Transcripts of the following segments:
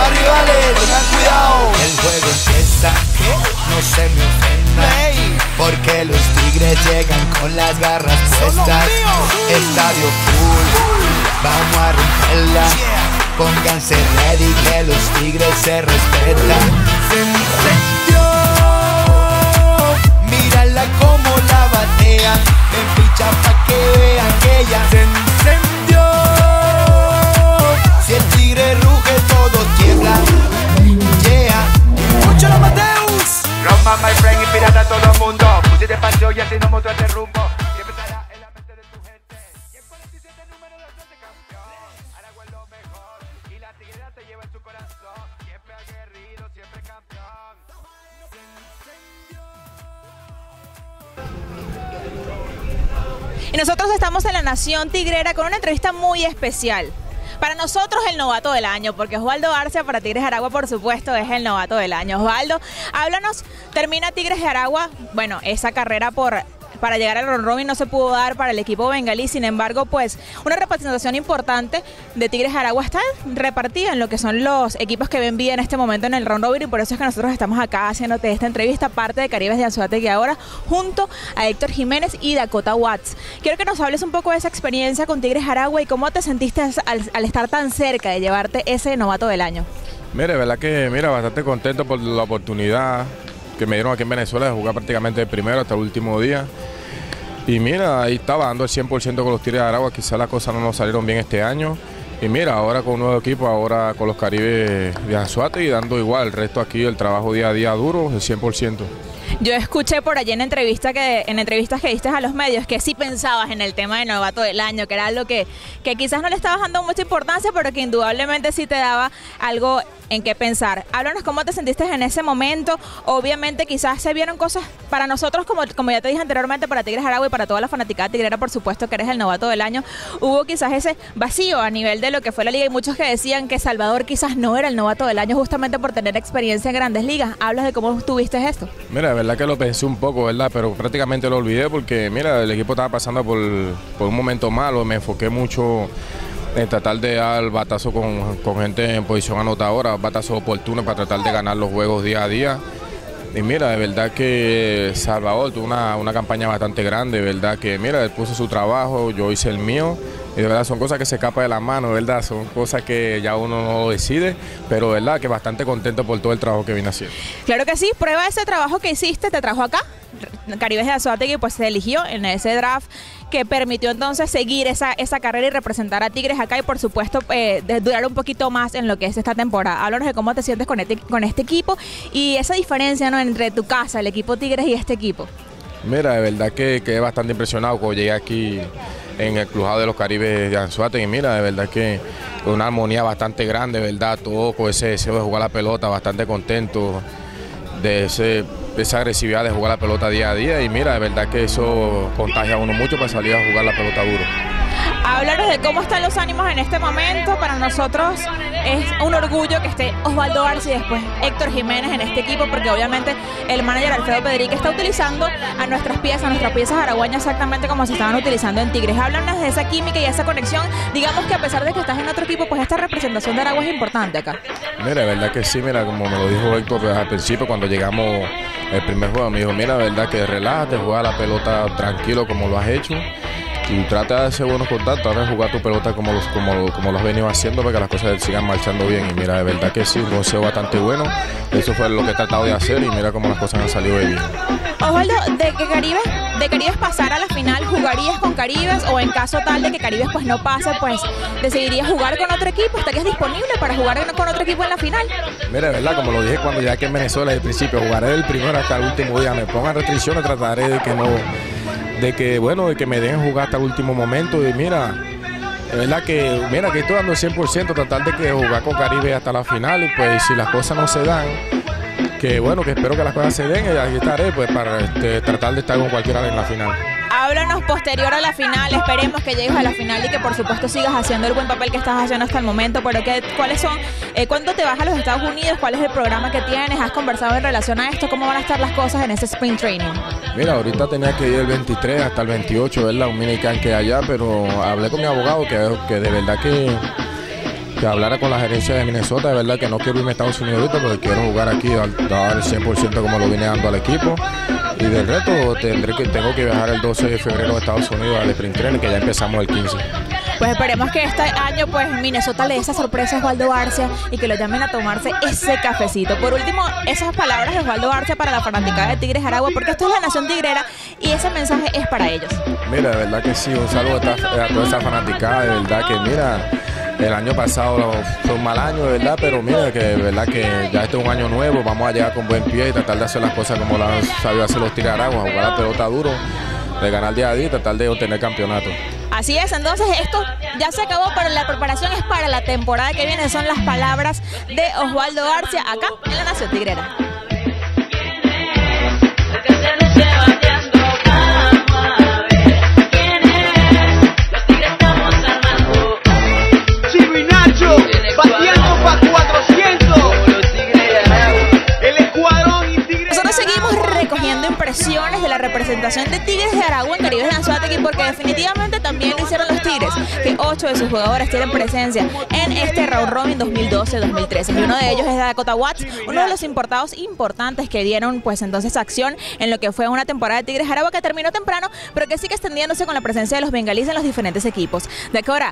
rivales, tengan cuidado. El juego empieza, no se me ofendan, porque los tigres llegan con las garras puestas. Estadio full, vamos a romperla. Pónganse ready que los tigres se respetan. Se encendió, mírala como la batea. En ficha pa' que vean que ella se encendió. Si el tigre ruge todo tiembla. Yeah, mucho la Mateus. Roma, my friend, inspirada a todo el mundo. Pusiste pasión y así no mostró este rumbo. Siempre estará en la mente de tu gente. Y el 47 número de suerte campeón. Aragua es lo mejor y la tigrera te lleva en su corazón. Siempre aguerrido, siempre campeón. Y nosotros estamos en la Nación Tigrera con una entrevista muy especial. Para nosotros el novato del año, porque Osvaldo Arcia para Tigres de Aragua, por supuesto, es el novato del año. Osvaldo, háblanos, termina Tigres de Aragua, bueno, esa carrera para llegar al round robin no se pudo dar para el equipo bengalí, sin embargo, pues una representación importante de Tigres de Aragua está repartida en lo que son los equipos que ven vida en este momento en el round robin, y por eso es que nosotros estamos acá haciéndote esta entrevista, parte de Caribes de Anzoátegui ahora, junto a Héctor Jiménez y Dakota Watts. Quiero que nos hables un poco de esa experiencia con Tigres de Aragua y cómo te sentiste al estar tan cerca de llevarte ese novato del año. Mira, de verdad que bastante contento por la oportunidad que me dieron aquí en Venezuela de jugar prácticamente de primero hasta el último día. Y mira, ahí estaba dando el 100% con los Tigres de Aragua, quizás las cosas no nos salieron bien este año. Y mira, ahora con un nuevo equipo, ahora con los Caribes de Anzoátegui, dando igual el resto aquí, el trabajo día a día duro, el 100%. Yo escuché por allí en entrevistas que diste a los medios que sí pensabas en el tema de novato del año, que era algo que quizás no le estabas dando mucha importancia, pero que indudablemente sí te daba algo en qué pensar. Háblanos cómo te sentiste en ese momento. Obviamente quizás se vieron cosas para nosotros, como ya te dije anteriormente, para Tigres de Aragua y para toda la fanaticada tigrera, por supuesto que eres el novato del año. Hubo quizás ese vacío a nivel de lo que fue la liga y muchos que decían que Salvador quizás no era el novato del año justamente por tener experiencia en grandes ligas. ¿Hablas de cómo tuviste esto? Mira, de verdad que lo pensé un poco, ¿verdad? Pero prácticamente lo olvidé porque, mira, el equipo estaba pasando por un momento malo. Me enfoqué mucho en tratar de dar batazo con gente en posición anotadora, batazos oportunos para tratar de ganar los juegos día a día. Y mira, de verdad que Salvador tuvo una campaña bastante grande, de verdad que, mira, él puso su trabajo, yo hice el mío. Y de verdad son cosas que se escapan de las manos, ¿verdad? Son cosas que ya uno no decide, pero de verdad que bastante contento por todo el trabajo que vine haciendo. Claro que sí, prueba ese trabajo que hiciste, te trajo acá. Caribes de Anzoátegui pues se eligió en ese draft que permitió entonces seguir esa carrera y representar a Tigres acá y por supuesto durar un poquito más en lo que es esta temporada. Háblanos de cómo te sientes con este equipo y esa diferencia, ¿no?, entre tu casa, el equipo Tigres y este equipo. Mira, de verdad que quedé bastante impresionado cuando llegué aquí en el Clujado de los Caribes de Anzoátegui. Mira, de verdad que con una armonía bastante grande, ¿verdad? Todo con ese deseo de jugar la pelota, bastante contento de esa agresividad de jugar la pelota día a día. Y mira, de verdad que eso contagia a uno mucho para salir a jugar la pelota duro. Háblanos de cómo están los ánimos en este momento. Para nosotros es un orgullo que esté Osvaldo Arcia y después Héctor Jiménez en este equipo, porque obviamente el manager Alfredo Pedrique está utilizando a nuestras piezas araguañas exactamente como se estaban utilizando en Tigres. Háblanos de esa química y esa conexión. Digamos que a pesar de que estás en otro equipo, pues esta representación de Aragua es importante acá. Mira, de verdad que sí, mira, como me lo dijo Héctor pues, al principio cuando llegamos el primer juego, me dijo, mira, de verdad que relájate, juega la pelota tranquilo como lo has hecho. Y trata de hacer buenos contactos, trata de jugar tu pelota como lo has venido haciendo para que las cosas sigan marchando bien. Y mira, de verdad que sí, un consejo bastante bueno. Eso fue lo que he tratado de hacer y mira cómo las cosas han salido de bien. Osvaldo, de Caribes pasar a la final, ¿jugarías con Caribes o en caso tal de que Caribes pues no pase, pues decidirías jugar con otro equipo? ¿Estarías disponible para jugar con otro equipo en la final? Mira, de verdad, como lo dije cuando llegué aquí en Venezuela desde el principio, jugaré del primero hasta el último día. Me pongan restricciones, trataré de que no... de que me dejen jugar hasta el último momento. Y mira, es verdad que, mira, que estoy dando el 100%, tratar de que jugar con Caribe hasta la final. Y pues si las cosas no se dan, que bueno, que espero que las cosas se den, y ahí estaré pues para tratar de estar con cualquiera en la final. Háblanos posterior a la final, esperemos que llegues a la final y que por supuesto sigas haciendo el buen papel que estás haciendo hasta el momento, pero ¿cuáles son, cuándo te vas a los Estados Unidos, cuál es el programa que tienes, has conversado en relación a esto, cómo van a estar las cosas en ese Spring Training? Mira, ahorita tenía que ir el 23 hasta el 28, ¿verdad? Un minicamp que allá, pero hablé con mi abogado que de verdad que que hablara con la gerencia de Minnesota. De verdad que no quiero irme a Estados Unidos ahorita porque quiero jugar aquí, dar el 100% como lo vine dando al equipo. Y del resto tengo que viajar el 12 de febrero a Estados Unidos al sprint training, que ya empezamos el 15. Pues esperemos que este año pues Minnesota le dé esa sorpresa a Osvaldo Arcia y que lo llamen a tomarse ese cafecito. Por último, esas palabras de Osvaldo Arcia para la fanaticada de Tigres Aragua, porque esto es la nación tigrera y ese mensaje es para ellos. Mira, de verdad que sí, un saludo a toda esa fanaticada, de verdad que mira, el año pasado fue un mal año, de verdad, pero mira que de verdad que ya este es un año nuevo, vamos a llegar con buen pie y tratar de hacer las cosas como las han sabido hacer los Tigres Aragua, jugar la pelota duro, de ganar día a día y tratar de obtener campeonato. Así es, entonces esto ya se acabó, pero la preparación es para la temporada que viene. Son las palabras de Osvaldo Arcia acá en la Nación Tigrera. Chivo y Nacho, bateando pa' 400. El escuadrón y Tigres. Nosotros seguimos recogiendo impresiones de la representación de Tigres de Aragua en Caribe de Anzoátegui, porque definitivamente también lo hicieron los Tigres, que 8 de sus jugadores tienen presencia en este round robin 2012-2013 y uno de ellos es Dakota Watts, uno de los importados importantes que dieron pues entonces acción en lo que fue una temporada de Tigres Aragua que terminó temprano, pero que sigue extendiéndose con la presencia de los bengalíes en los diferentes equipos. Dakota,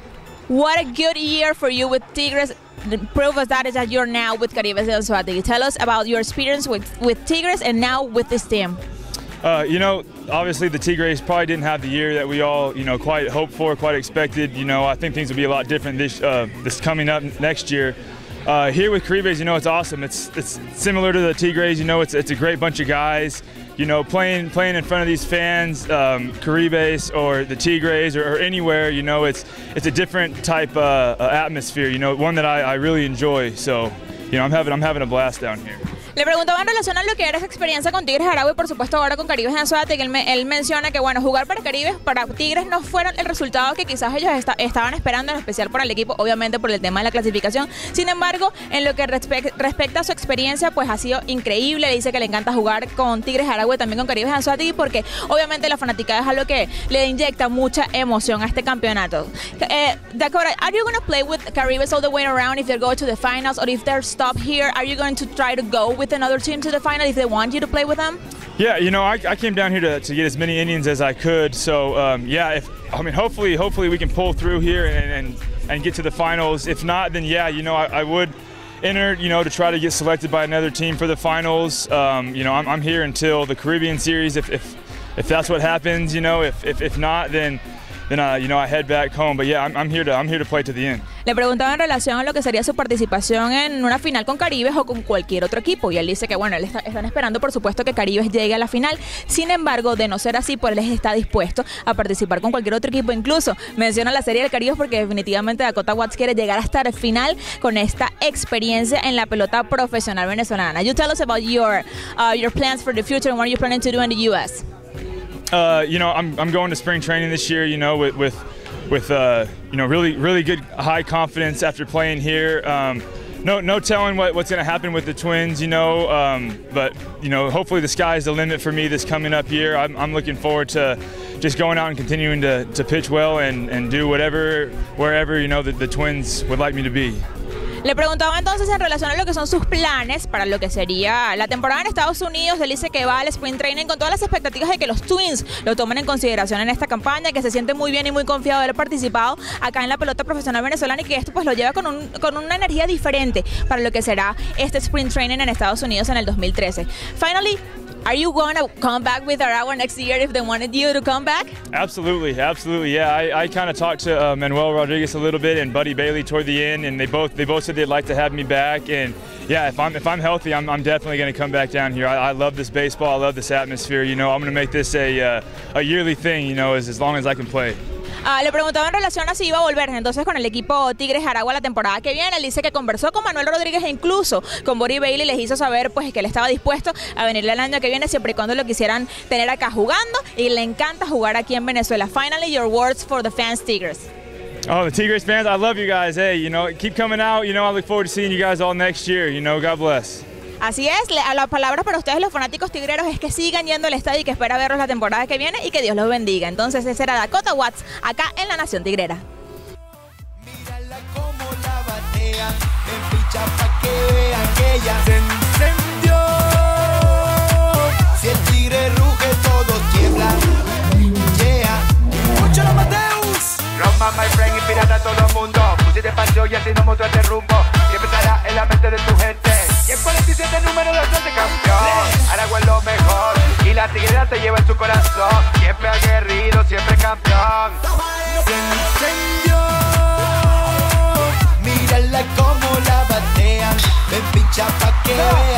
what a good year for you with Tigres. The proof of that is that you're now with Caribe de Anzoátegui. Tell us about your experience with Tigres and now with this team. You know, obviously the Tigres probably didn't have the year that we all, you know, quite hoped for, quite expected. You know, I think things will be a lot different this coming up next year. Here with Caribes, you know, it's awesome. It's similar to the Tigres. You know, it's a great bunch of guys. You know, playing in front of these fans, Caribes or the Tigres or anywhere. You know, it's a different type atmosphere. You know, one that I really enjoy. So, you know, I'm having a blast down here. Le preguntaba en relación a lo que era esa experiencia con Tigres Aragua y por supuesto ahora con Caribes de Anzoátegui, él menciona que bueno, jugar para Caribes, para Tigres no fueron el resultado que quizás ellos estaban esperando, en especial por el equipo, obviamente por el tema de la clasificación. Sin embargo, en lo que respecta a su experiencia, pues ha sido increíble. Le dice que le encanta jugar con Tigres Aragua y también con Caribes de Anzoátegui porque obviamente la fanaticada es algo que le inyecta mucha emoción a este campeonato. Dakota, are you going to play with Caribes all the way around if they go to the finals, or if they're stopped here, are you going to try to go with another team to the final if they want you to play with them? Yeah, you know, I came down here to get as many innings as I could. So yeah, hopefully we can pull through here and get to the finals. If not, then yeah, you know, I would enter, you know, to try to get selected by another team for the finals. You know, I'm here until the Caribbean Series. If that's what happens, you know, if not, then you know, I head back home. But yeah, I'm here to play to the end. Le preguntaba en relación a lo que sería su participación en una final con Caribes o con cualquier otro equipo y él dice que bueno, están esperando por supuesto que Caribes llegue a la final. Sin embargo, de no ser así, pues él está dispuesto a participar con cualquier otro equipo. Incluso menciona la Serie del Caribe porque definitivamente Dakota Watts quiere llegar hasta el final con esta experiencia en la pelota profesional venezolana. You tell us about your plans for the future and what are you planning to do in the U.S.? You know, I'm going to spring training this year, you know, with you know, really good high confidence after playing here. No telling what's going to happen with the Twins, you know, but you know, hopefully the sky's the limit for me this coming up year. I'm looking forward to just going out and continuing to pitch well and do wherever you know the Twins would like me to be. Le preguntaba entonces en relación a lo que son sus planes para lo que sería la temporada en Estados Unidos. Él dice que va al sprint training con todas las expectativas de que los Twins lo tomen en consideración en esta campaña, que se siente muy bien y muy confiado de haber participado acá en la pelota profesional venezolana y que esto pues lo lleva con una energía diferente para lo que será este sprint training en Estados Unidos en el 2013. Finally, are you going to come back with Aragua next year if they wanted you to come back? Absolutely. Yeah, I kind of talked to Manuel Rodriguez a little bit and Buddy Bailey toward the end, and they both said they'd like to have me back. And yeah, if I'm healthy, I'm definitely going to come back down here. I love this baseball. I love this atmosphere. You know, I'm going to make this a yearly thing. You know, as long as I can play. Le preguntaba en relación a si iba a volver entonces con el equipo Tigres Aragua la temporada que viene. Él dice que conversó con Manuel Rodríguez e incluso con Buddy Bailey les hizo saber pues que él estaba dispuesto a venirle el año que viene siempre y cuando lo quisieran tener acá jugando, y le encanta jugar aquí en Venezuela. Finally, your words for the fans Tigres. Oh, the Tigres fans, I love you guys. Hey, you know, keep coming out. You know, I look forward to seeing you guys all next year. You know, God bless. Así es, la palabra para ustedes los fanáticos tigreros es que sigan yendo al estadio y que espera verlos la temporada que viene y que Dios los bendiga. Entonces ese era Dakota Watts acá en la Nación Tigrera. Mírala como la batean. Ven picha pa' que vean que ya se encendió. Si el tigre ruge todo tiembla. Yeah. Escucha los Mateus. Roma, my friend, inspirada a todo el mundo. Pusiste espacio y así no mostraste rumbo. Siempre estará en la mente de tu gente. Y el 47 número 2 de campeón. Aragua es lo mejor y la tigrera te lleva en su corazón. Siempre aguerrido, siempre campeón. Se encendió. Mírala como la batean. Ven picha pa' que vean.